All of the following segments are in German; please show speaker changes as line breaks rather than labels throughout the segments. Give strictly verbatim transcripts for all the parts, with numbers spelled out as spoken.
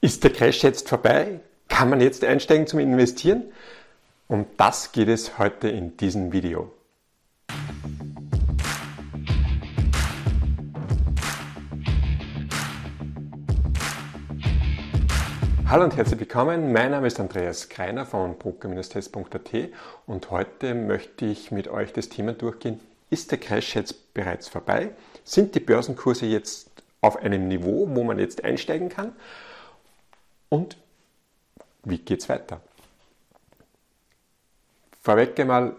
Ist der Crash jetzt vorbei? Kann man jetzt einsteigen zum Investieren? Um das geht es heute in diesem Video. Hallo und herzlich willkommen, mein Name ist Andreas Greiner von broker Test punkt a t und heute möchte ich mit euch das Thema durchgehen, ist der Crash jetzt bereits vorbei? Sind die Börsenkurse jetzt auf einem Niveau, wo man jetzt einsteigen kann? Und wie geht es weiter? Vorweg einmal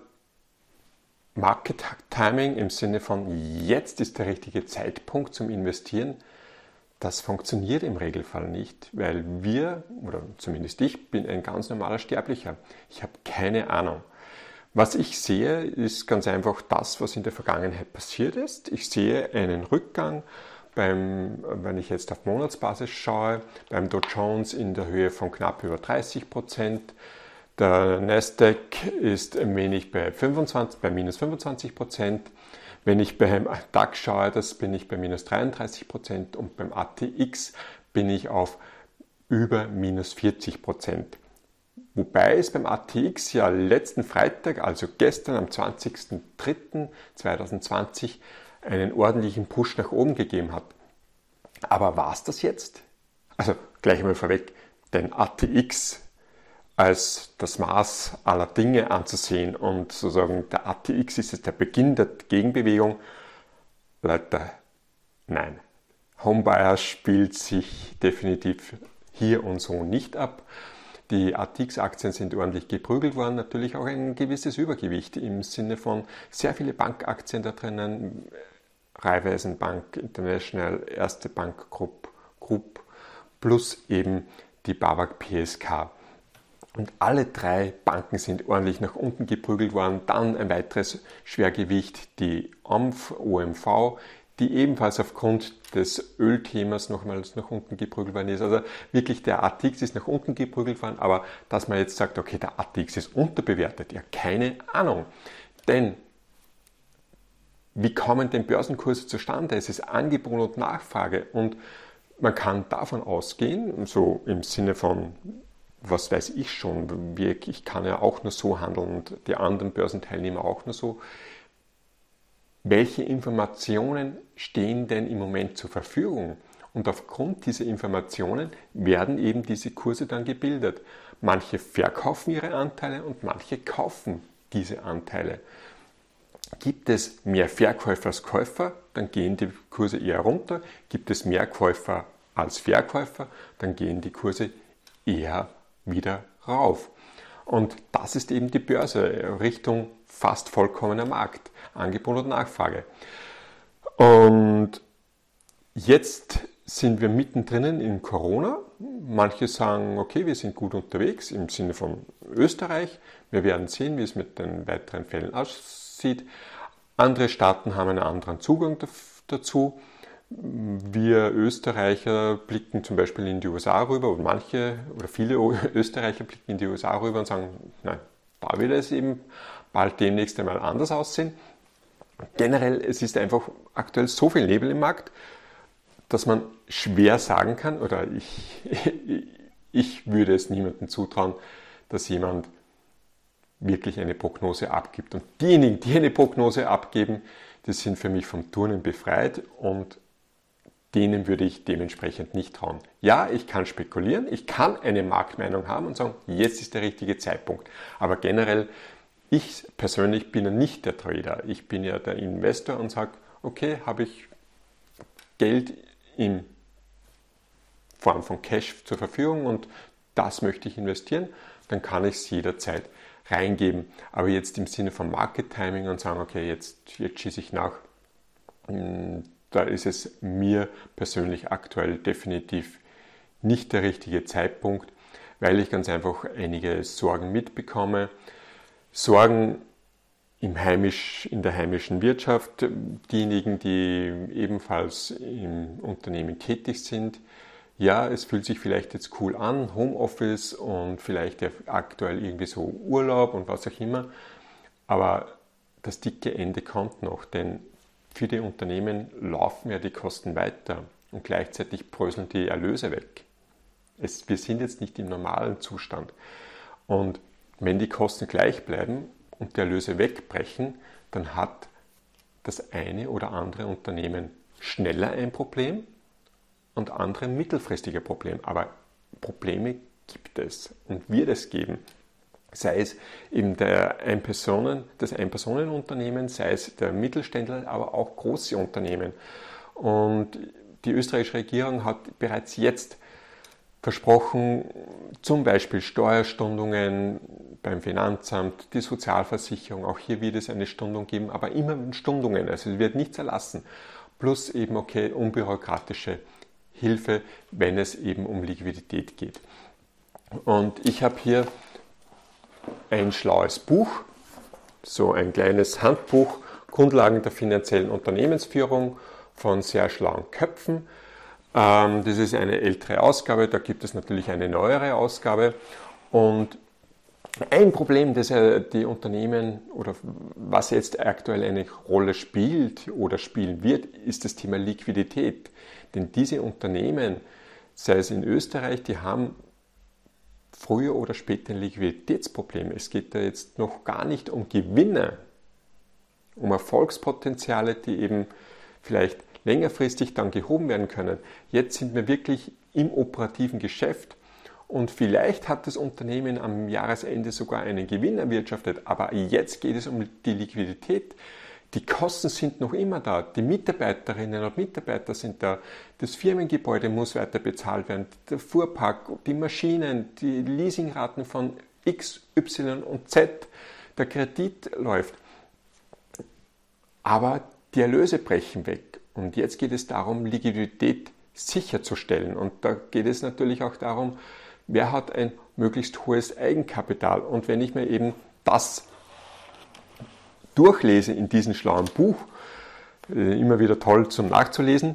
Market Timing im Sinne von jetzt ist der richtige Zeitpunkt zum Investieren. Das funktioniert im Regelfall nicht, weil wir, oder zumindest ich, bin ein ganz normaler Sterblicher. Ich habe keine Ahnung. Was ich sehe, ist ganz einfach das, was in der Vergangenheit passiert ist. Ich sehe einen Rückgang, beim, wenn ich jetzt auf Monatsbasis schaue, beim Dow Jones in der Höhe von knapp über dreißig Prozent. Der Nasdaq ist ein wenig bei, fünfundzwanzig, bei minus fünfundzwanzig Prozent. Wenn ich beim DAX schaue, das bin ich bei minus dreiunddreißig Prozent und beim A T X bin ich auf über minus vierzig Prozent. Wobei es beim A T X ja letzten Freitag, also gestern am zwanzigsten dritten zweitausendzwanzig, einen ordentlichen Push nach oben gegeben hat. Aber war es das jetzt? Also gleich einmal vorweg, den A T X als das Maß aller Dinge anzusehen und sozusagen der A T X ist jetzt der Beginn der Gegenbewegung. Leute, nein. Homebuyer spielt sich definitiv hier und so nicht ab. Die A T X-Aktien sind ordentlich geprügelt worden, natürlich auch ein gewisses Übergewicht im Sinne von sehr viele Bankaktien da drinnen, Raiffeisen Bank International, Erste Bank Group, Group plus eben die BAWAG P S K. Und alle drei Banken sind ordentlich nach unten geprügelt worden. Dann ein weiteres Schwergewicht, die O M V, O M V, die ebenfalls aufgrund des Ölthemas nochmals nach unten geprügelt worden ist. Also wirklich der A T X ist nach unten geprügelt worden, aber dass man jetzt sagt, okay, der A T X ist unterbewertet, ja keine Ahnung. Denn wie kommen denn Börsenkurse zustande? Es ist Angebot und Nachfrage und man kann davon ausgehen, so im Sinne von was weiß ich schon, ich kann ja auch nur so handeln und die anderen Börsenteilnehmer auch nur so. Welche Informationen stehen denn im Moment zur Verfügung? Und aufgrund dieser Informationen werden eben diese Kurse dann gebildet. Manche verkaufen ihre Anteile und manche kaufen diese Anteile. Gibt es mehr Verkäufer als Käufer, dann gehen die Kurse eher runter. Gibt es mehr Käufer als Verkäufer, dann gehen die Kurse eher runter. Wieder rauf. Und das ist eben die Börse, Richtung fast vollkommener Markt, Angebot und Nachfrage. Und jetzt sind wir mittendrin in Corona. Manche sagen, okay, wir sind gut unterwegs im Sinne von Österreich. Wir werden sehen, wie es mit den weiteren Fällen aussieht. Andere Staaten haben einen anderen Zugang dazu. Wir Österreicher blicken zum Beispiel in die U S A rüber und manche oder viele Österreicher blicken in die U S A rüber und sagen, nein, da wird es eben bald demnächst einmal anders aussehen. Generell, es ist einfach aktuell so viel Nebel im Markt, dass man schwer sagen kann, oder ich, ich würde es niemandem zutrauen, dass jemand wirklich eine Prognose abgibt. Und diejenigen, die eine Prognose abgeben, die sind für mich vom Turnen befreit und denen würde ich dementsprechend nicht trauen. Ja, ich kann spekulieren, ich kann eine Marktmeinung haben und sagen, jetzt ist der richtige Zeitpunkt. Aber generell, ich persönlich bin ja nicht der Trader. Ich bin ja der Investor und sage, okay, habe ich Geld in Form von Cash zur Verfügung und das möchte ich investieren, dann kann ich es jederzeit reingeben. Aber jetzt im Sinne von Market Timing und sagen, okay, jetzt, jetzt schieße ich nach, da ist es mir persönlich aktuell definitiv nicht der richtige Zeitpunkt, weil ich ganz einfach einige Sorgen mitbekomme. Sorgen im heimisch, in der heimischen Wirtschaft, diejenigen, die ebenfalls im Unternehmen tätig sind. Ja, es fühlt sich vielleicht jetzt cool an, Homeoffice und vielleicht aktuell irgendwie so Urlaub und was auch immer, aber das dicke Ende kommt noch, denn für die Unternehmen laufen ja die Kosten weiter und gleichzeitig bröseln die Erlöse weg. Es, wir sind jetzt nicht im normalen Zustand. Und wenn die Kosten gleich bleiben und die Erlöse wegbrechen, dann hat das eine oder andere Unternehmen schneller ein Problem und andere ein mittelfristiges Problem. Aber Probleme gibt es und wird es geben. Sei es eben der Ein-Personen, das Ein-Personen-Unternehmen, sei es der Mittelständler, aber auch große Unternehmen. Und die österreichische Regierung hat bereits jetzt versprochen, zum Beispiel Steuerstundungen beim Finanzamt, die Sozialversicherung, auch hier wird es eine Stundung geben, aber immer Stundungen, also es wird nichts erlassen. Plus eben, okay, unbürokratische Hilfe, wenn es eben um Liquidität geht. Und ich habe hier ein schlaues Buch, so ein kleines Handbuch, Grundlagen der finanziellen Unternehmensführung von sehr schlauen Köpfen. Das ist eine ältere Ausgabe, da gibt es natürlich eine neuere Ausgabe. Und ein Problem, das die Unternehmen oder was jetzt aktuell eine Rolle spielt oder spielen wird, ist das Thema Liquidität. Denn diese Unternehmen, sei es in Österreich, die haben früher oder später ein Liquiditätsproblem. Es geht da jetzt noch gar nicht um Gewinne, um Erfolgspotenziale, die eben vielleicht längerfristig dann gehoben werden können. Jetzt sind wir wirklich im operativen Geschäft und vielleicht hat das Unternehmen am Jahresende sogar einen Gewinn erwirtschaftet, aber jetzt geht es um die Liquidität. Die Kosten sind noch immer da, die Mitarbeiterinnen und Mitarbeiter sind da, das Firmengebäude muss weiter bezahlt werden, der Fuhrpark, die Maschinen, die Leasingraten von X, Y und Z, der Kredit läuft. Aber die Erlöse brechen weg und jetzt geht es darum, Liquidität sicherzustellen und da geht es natürlich auch darum, wer hat ein möglichst hohes Eigenkapital und wenn ich mir eben das durchlese in diesem schlauen Buch, immer wieder toll zum Nachzulesen.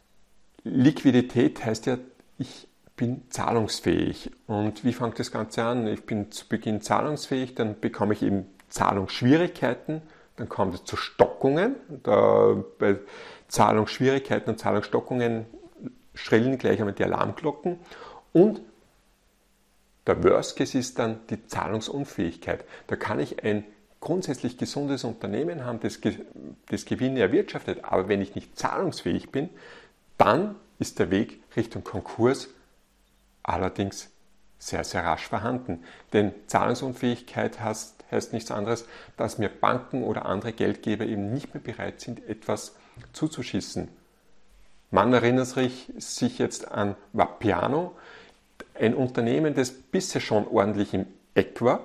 Liquidität heißt ja, ich bin zahlungsfähig. Und wie fängt das Ganze an? Ich bin zu Beginn zahlungsfähig, dann bekomme ich eben Zahlungsschwierigkeiten, dann kommt es zu Stockungen. Da, bei Zahlungsschwierigkeiten und Zahlungsstockungen schrillen gleich einmal die Alarmglocken. Und der Worst Case ist dann die Zahlungsunfähigkeit. Da kann ich ein grundsätzlich gesundes Unternehmen haben, das, das Gewinne erwirtschaftet, aber wenn ich nicht zahlungsfähig bin, dann ist der Weg Richtung Konkurs allerdings sehr, sehr rasch vorhanden. Denn Zahlungsunfähigkeit heißt, heißt nichts anderes, dass mir Banken oder andere Geldgeber eben nicht mehr bereit sind, etwas zuzuschießen. Man erinnert sich, sich jetzt an Vapiano, ein Unternehmen, das bisher schon ordentlich im Eck war.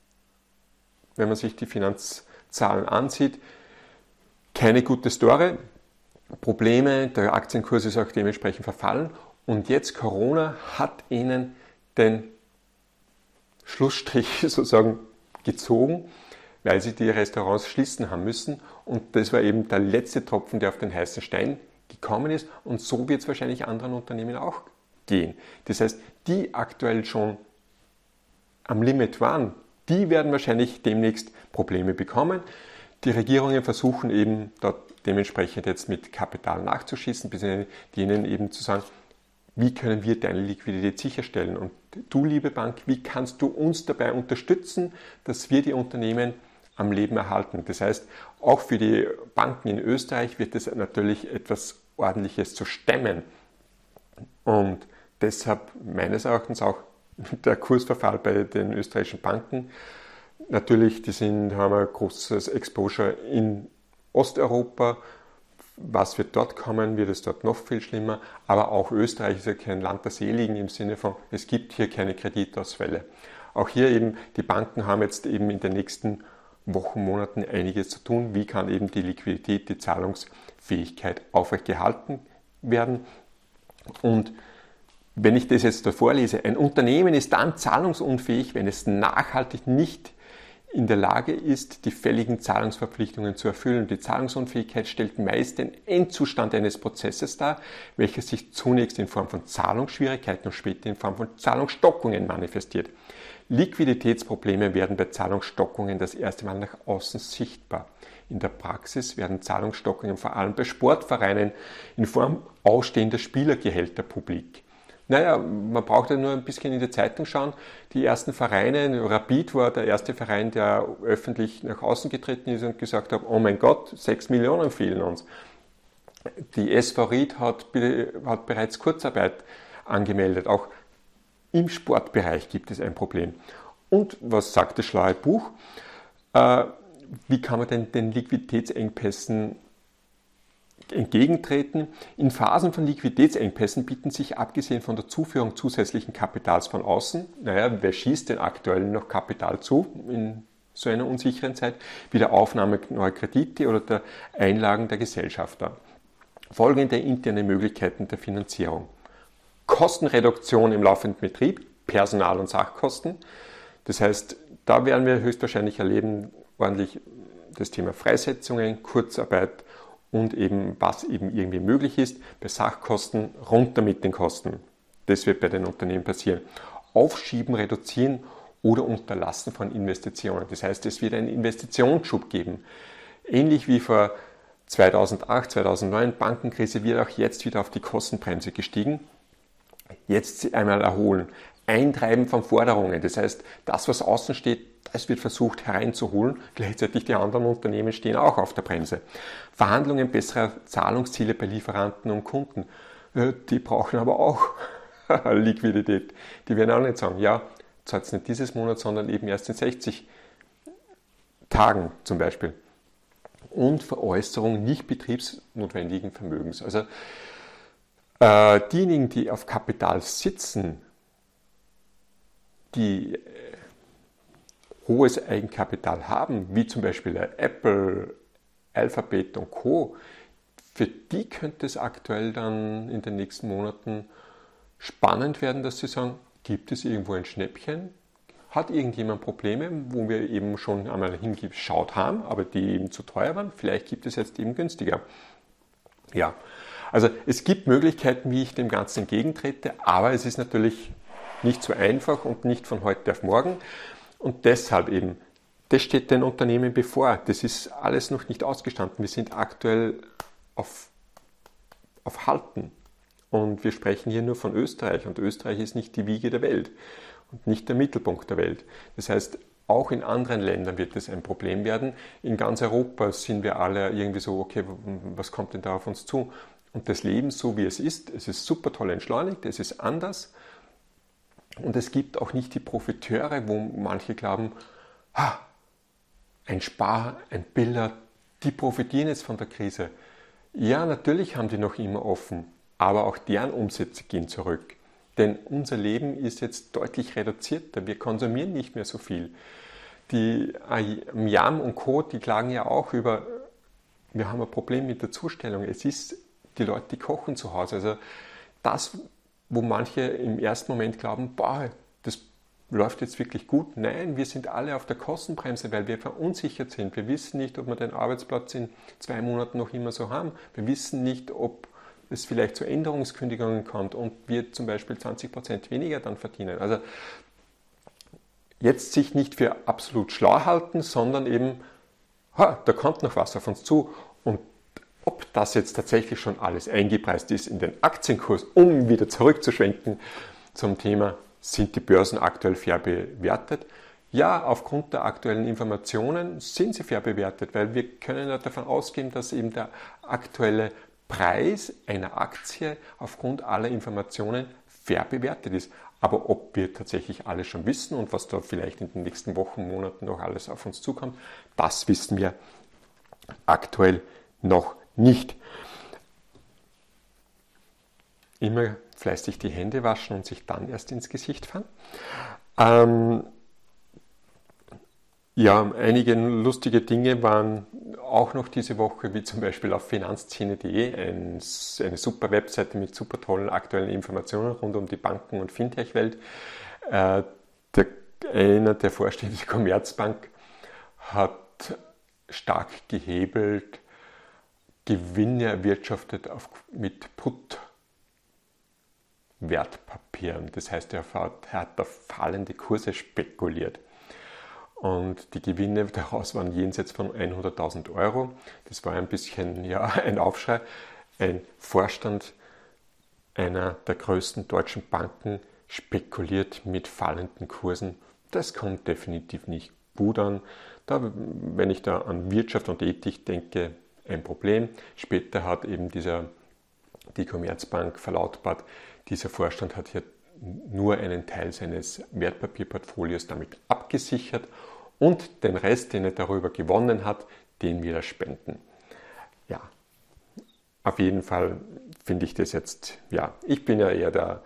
Wenn man sich die Finanzzahlen ansieht, keine gute Story, Probleme, der Aktienkurs ist auch dementsprechend verfallen und jetzt Corona hat ihnen den Schlussstrich sozusagen gezogen, weil sie die Restaurants schließen haben müssen und das war eben der letzte Tropfen, der auf den heißen Stein gekommen ist und so wird es wahrscheinlich anderen Unternehmen auch gehen. Das heißt, die aktuell schon am Limit waren, die werden wahrscheinlich demnächst Probleme bekommen. Die Regierungen versuchen eben dort dementsprechend jetzt mit Kapital nachzuschießen, bzw. denen eben zu sagen, wie können wir deine Liquidität sicherstellen? Und du, liebe Bank, wie kannst du uns dabei unterstützen, dass wir die Unternehmen am Leben erhalten? Das heißt, auch für die Banken in Österreich wird es natürlich etwas Ordentliches zu stemmen. Und deshalb meines Erachtens auch der Kursverfall bei den österreichischen Banken. Natürlich, die sind, haben ein großes Exposure in Osteuropa. Was wird dort kommen? Wird es dort noch viel schlimmer? Aber auch Österreich ist ja kein Land der Seligen im Sinne von, es gibt hier keine Kreditausfälle. Auch hier eben, die Banken haben jetzt eben in den nächsten Wochen, Monaten einiges zu tun. Wie kann eben die Liquidität, die Zahlungsfähigkeit aufrechtgehalten werden? Und wenn ich das jetzt da vorlese, ein Unternehmen ist dann zahlungsunfähig, wenn es nachhaltig nicht in der Lage ist, die fälligen Zahlungsverpflichtungen zu erfüllen. Die Zahlungsunfähigkeit stellt meist den Endzustand eines Prozesses dar, welcher sich zunächst in Form von Zahlungsschwierigkeiten und später in Form von Zahlungsstockungen manifestiert. Liquiditätsprobleme werden bei Zahlungsstockungen das erste Mal nach außen sichtbar. In der Praxis werden Zahlungsstockungen vor allem bei Sportvereinen in Form ausstehender Spielergehälter publik. Naja, man braucht ja nur ein bisschen in die Zeitung schauen. Die ersten Vereine, Rapid war der erste Verein, der öffentlich nach außen getreten ist und gesagt hat, oh mein Gott, sechs Millionen fehlen uns. Die S V Ried hat, hat bereits Kurzarbeit angemeldet. Auch im Sportbereich gibt es ein Problem. Und was sagt das schlaue Buch? Äh, wie kann man denn den Liquiditätsengpässen entgegentreten? In Phasen von Liquiditätsengpässen bieten sich abgesehen von der Zuführung zusätzlichen Kapitals von außen, naja, wer schießt denn aktuell noch Kapital zu in so einer unsicheren Zeit, wie der Aufnahme neuer Kredite oder der Einlagen der Gesellschafter. Folgende interne Möglichkeiten der Finanzierung. Kostenreduktion im laufenden Betrieb, Personal- und Sachkosten. Das heißt, da werden wir höchstwahrscheinlich erleben, ordentlich das Thema Freisetzungen, Kurzarbeit und eben, was eben irgendwie möglich ist. Bei Sachkosten runter mit den Kosten. Das wird bei den Unternehmen passieren. Aufschieben, reduzieren oder Unterlassen von Investitionen. Das heißt, es wird einen Investitionsschub geben. Ähnlich wie vor zweitausendacht, zweitausendneun, Bankenkrise, wird auch jetzt wieder auf die Kostenbremse gestiegen. Jetzt einmal erholen. Eintreiben von Forderungen. Das heißt, das, was außen steht, das wird versucht hereinzuholen. Gleichzeitig die anderen Unternehmen stehen auch auf der Bremse. Verhandlungen besserer Zahlungsziele bei Lieferanten und Kunden. Die brauchen aber auch Liquidität. Die werden auch nicht sagen, ja, zahlt nicht dieses Monat, sondern eben erst in sechzig Tagen zum Beispiel. Und Veräußerung nicht betriebsnotwendigen Vermögens. Also äh, diejenigen, die auf Kapital sitzen, die äh, hohes Eigenkapital haben, wie zum Beispiel Apple, Alphabet und Co., für die könnte es aktuell dann in den nächsten Monaten spannend werden, dass sie sagen, gibt es irgendwo ein Schnäppchen? Hat irgendjemand Probleme, wo wir eben schon einmal hingeschaut haben, aber die eben zu teuer waren? Vielleicht gibt es jetzt eben günstiger. Ja, also es gibt Möglichkeiten, wie ich dem Ganzen entgegentrete, aber es ist natürlich nicht so einfach und nicht von heute auf morgen. Und deshalb eben, das steht den Unternehmen bevor. Das ist alles noch nicht ausgestanden. Wir sind aktuell auf, auf Halten. Und wir sprechen hier nur von Österreich. Und Österreich ist nicht die Wiege der Welt und nicht der Mittelpunkt der Welt. Das heißt, auch in anderen Ländern wird das ein Problem werden. In ganz Europa sind wir alle irgendwie so, okay, was kommt denn da auf uns zu? Und das Leben so, wie es ist, es ist super toll entschleunigt, es ist anders. Und es gibt auch nicht die Profiteure, wo manche glauben, ha, ein Spar, ein Biller, die profitieren jetzt von der Krise. Ja, natürlich haben die noch immer offen, aber auch deren Umsätze gehen zurück. Denn unser Leben ist jetzt deutlich reduzierter, wir konsumieren nicht mehr so viel. Die Yam und Co., die klagen ja auch über, wir haben ein Problem mit der Zustellung. Es ist, die Leute, die kochen zu Hause. Also das, wo manche im ersten Moment glauben, boah, das läuft jetzt wirklich gut. Nein, wir sind alle auf der Kostenbremse, weil wir verunsichert sind. Wir wissen nicht, ob wir den Arbeitsplatz in zwei Monaten noch immer so haben. Wir wissen nicht, ob es vielleicht zu Änderungskündigungen kommt und wir zum Beispiel zwanzig Prozent weniger dann verdienen. Also jetzt sich nicht für absolut schlau halten, sondern eben, ha, da kommt noch was auf uns zu. Und ob das jetzt tatsächlich schon alles eingepreist ist in den Aktienkurs, um wieder zurückzuschwenken zum Thema, sind die Börsen aktuell fair bewertet? Ja, aufgrund der aktuellen Informationen sind sie fair bewertet, weil wir können ja davon ausgehen, dass eben der aktuelle Preis einer Aktie aufgrund aller Informationen fair bewertet ist. Aber ob wir tatsächlich alles schon wissen und was da vielleicht in den nächsten Wochen, Monaten noch alles auf uns zukommt, das wissen wir aktuell noch nicht. Immer fleißig die Hände waschen und sich dann erst ins Gesicht fahren. Ähm, ja, einige lustige Dinge waren auch noch diese Woche, wie zum Beispiel auf finanzszene punkt de, ein, eine super Webseite mit super tollen aktuellen Informationen rund um die Banken- und Fintech-Welt. Äh, der, einer der Vorstände der Commerzbank hat stark gehebelt Gewinne erwirtschaftet auf, mit Put-Wertpapieren. Das heißt, er hat, er hat auf fallende Kurse spekuliert. Und die Gewinne daraus waren jenseits von hunderttausend Euro. Das war ein bisschen ja, ein Aufschrei. Ein Vorstand einer der größten deutschen Banken spekuliert mit fallenden Kursen. Das kommt definitiv nicht gut an. Da, wenn ich da an Wirtschaft und Ethik denke, ein Problem. Später hat eben dieser, die Commerzbank verlautbart, dieser Vorstand hat hier nur einen Teil seines Wertpapierportfolios damit abgesichert und den Rest, den er darüber gewonnen hat, den wieder spenden. Ja, auf jeden Fall finde ich das jetzt, ja, ich bin ja eher der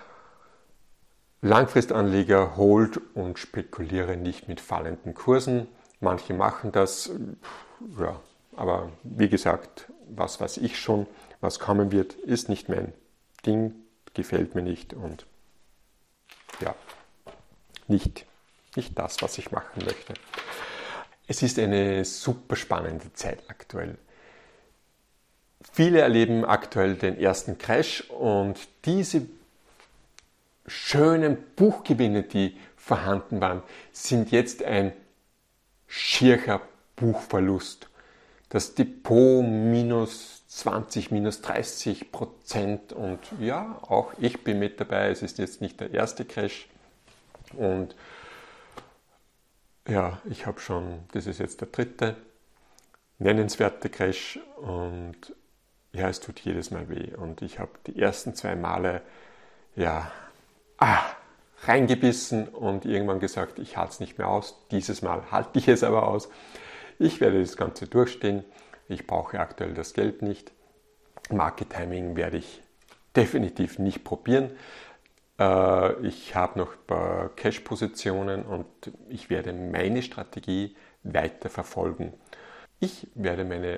Langfristanleger, hold und spekuliere nicht mit fallenden Kursen. Manche machen das, ja, aber wie gesagt, was weiß ich schon, was kommen wird, ist nicht mein Ding, gefällt mir nicht und ja, nicht, nicht das, was ich machen möchte. Es ist eine super spannende Zeit aktuell. Viele erleben aktuell den ersten Crash und diese schönen Buchgewinne, die vorhanden waren, sind jetzt ein schierer Buchverlust. Das Depot minus zwanzig, minus dreißig Prozent und ja, auch ich bin mit dabei. Es ist jetzt nicht der erste Crash und ja, ich habe schon, das ist jetzt der dritte nennenswerte Crash und ja, es tut jedes Mal weh und ich habe die ersten zwei Male ja ah, reingebissen und irgendwann gesagt, ich halte es nicht mehr aus. Dieses Mal halte ich es aber aus. Ich werde das Ganze durchstehen. Ich brauche aktuell das Geld nicht. Market Timing werde ich definitiv nicht probieren. Ich habe noch ein paar Cash-Positionen und ich werde meine Strategie weiter verfolgen. Ich werde meine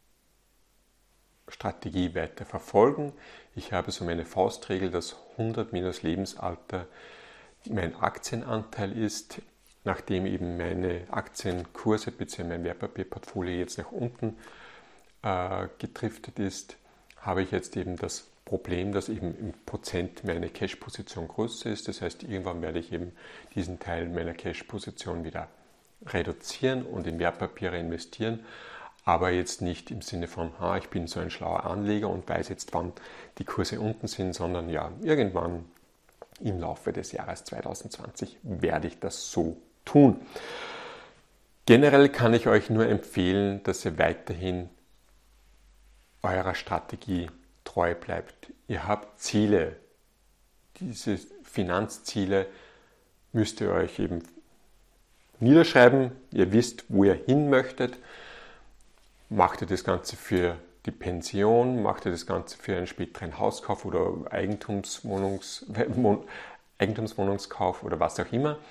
Strategie weiter verfolgen. Ich habe so meine Faustregel, dass hundert minus Lebensalter mein Aktienanteil ist. Nachdem eben meine Aktienkurse bzw. mein Wertpapierportfolio jetzt nach unten äh, gedriftet ist, habe ich jetzt eben das Problem, dass eben im Prozent meine Cash-Position größer ist. Das heißt, irgendwann werde ich eben diesen Teil meiner Cash-Position wieder reduzieren und in Wertpapiere investieren. Aber jetzt nicht im Sinne von, ha, ich bin so ein schlauer Anleger und weiß jetzt, wann die Kurse unten sind, sondern ja, irgendwann im Laufe des Jahres zwanzig zwanzig werde ich das so tun. Generell kann ich euch nur empfehlen, dass ihr weiterhin eurer Strategie treu bleibt. Ihr habt Ziele. Diese Finanzziele müsst ihr euch eben niederschreiben. Ihr wisst, wo ihr hin möchtet. Macht ihr das Ganze für die Pension, macht ihr das Ganze für einen späteren Hauskauf oder Eigentumswohnungs, Eigentumswohnungskauf oder was auch immer.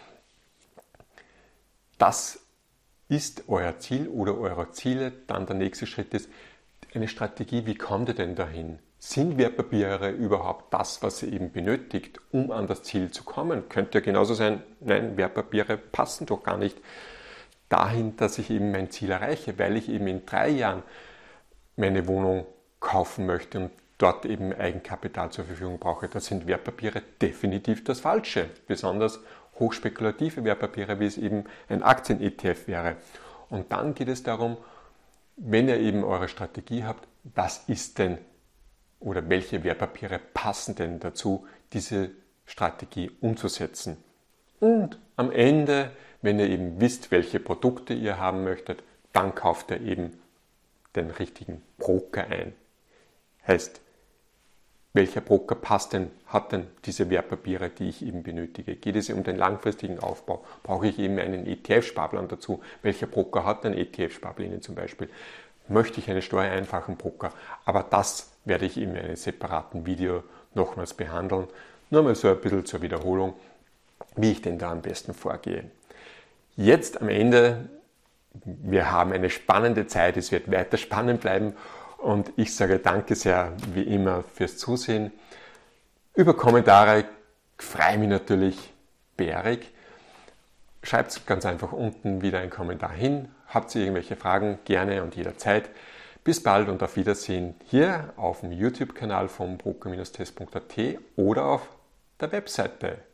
Das ist euer Ziel oder eure Ziele. Dann der nächste Schritt ist eine Strategie, wie kommt ihr denn dahin? Sind Wertpapiere überhaupt das, was ihr eben benötigt, um an das Ziel zu kommen? Könnte ja genauso sein, nein, Wertpapiere passen doch gar nicht dahin, dass ich eben mein Ziel erreiche, weil ich eben in drei Jahren meine Wohnung kaufen möchte und dort eben Eigenkapital zur Verfügung brauche. Da sind Wertpapiere definitiv das Falsche, besonders hochspekulative Wertpapiere, wie es eben ein Aktien-E T F wäre. Und dann geht es darum, wenn ihr eben eure Strategie habt, was ist denn oder welche Wertpapiere passen denn dazu, diese Strategie umzusetzen. Und am Ende, wenn ihr eben wisst, welche Produkte ihr haben möchtet, dann kauft ihr eben den richtigen Broker ein. Heißt, welcher Broker passt denn, hat denn diese Wertpapiere, die ich eben benötige? Geht es um den langfristigen Aufbau? Brauche ich eben einen E T F-Sparplan dazu? Welcher Broker hat denn E T F-Sparpläne zum Beispiel? Möchte ich einen steuereinfachen Broker? Aber das werde ich in einem separaten Video nochmals behandeln. Nur mal so ein bisschen zur Wiederholung, wie ich denn da am besten vorgehe. Jetzt am Ende, wir haben eine spannende Zeit, es wird weiter spannend bleiben und ich sage danke sehr wie immer fürs Zusehen. Über Kommentare freue ich mich natürlich bärig. Schreibt ganz einfach unten wieder einen Kommentar hin. Habt ihr irgendwelche Fragen, gerne und jederzeit. Bis bald und auf Wiedersehen hier auf dem YouTube-Kanal vom broker Bindestrich test Punkt a t oder auf der Webseite